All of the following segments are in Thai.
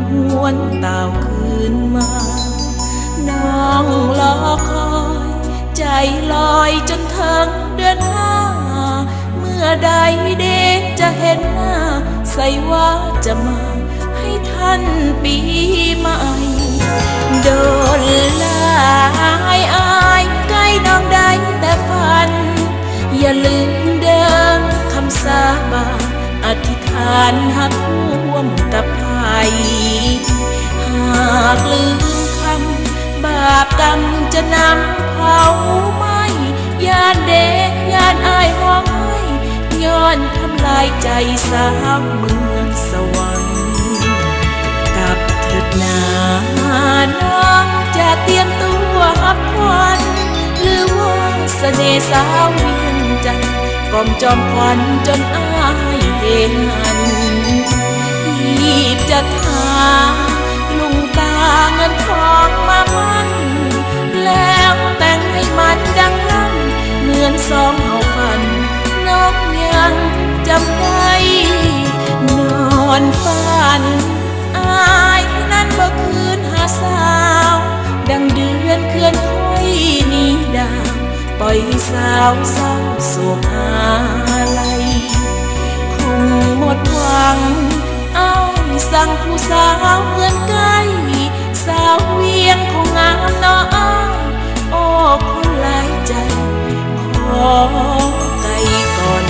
วนเต่าคืนมาน้องรอคอยใจลอยจนถึงเดือนห้าเมื่อใดเด็กจะเห็นหน้าใส่ว่าจะมาให้ท่านปีใหม่โดนลายอายใกล้น้องได้แต่ฝันอย่าลืมเดิมคำสาบานอธิษฐานหักร่วมกับไผ่หากลืมคำบาปกรรมจะนำเผาไหม้ยานเด็กยานอายห้องไห้ย้อนทำลายใจสาวเมืองสวรรค์กับเถิดนาน้องจะเตรียมตัวรับควันหรือว่าเสน่ห์สาวเวียนจันทร์กล่อมจอมควันจนอายเห็นหันรีบจะทาลุงตาเงินทองมามันแล้วแต่งให้มันดังนั้นเหมือนสองเฮาฝันน้องยังจำได้นอนฝันอายนั้นบ่คืนหาสาวดังเดือนเคลื่อนค่อยนี้ดาวปล่อยสาวเศร้าโศกอะไรคงหมดหวังอ้ายสั่งผู้สาวเพื่อนใกล้สาวเวียงคงงามน้อยโอ้คนหลายใจขอไกลก่อน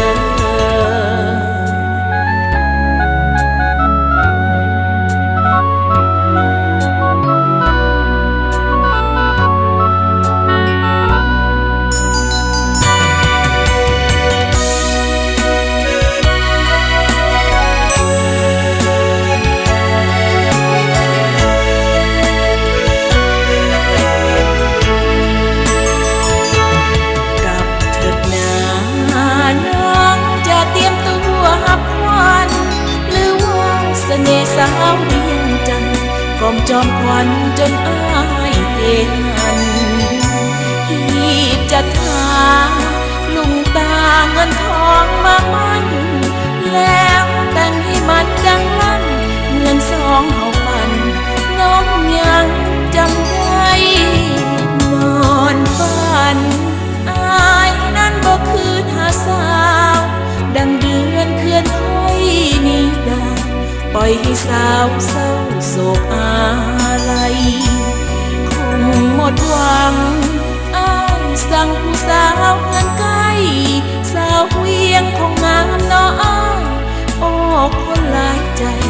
สาวเวียงจันทร์กล่อมจอมควันจนอายเห็นหันรีบจะทาลุงตาเงินทองมามันแล้วแต่งให้มันดังลั่นเหมือนสองเฮาฝันน้องยังจำได้นอนฝันอายนั้นบ่คืนหาสาวดังเดือนเคลื่อนค่อยนี้ดาปล่อยให้สาวเศร้าโศกอะไรคงหมดหวังอ้ายสั่งผู้สาวเงินใกล้สาวเวียงคงงามน้อยโอ้คนหลายใจ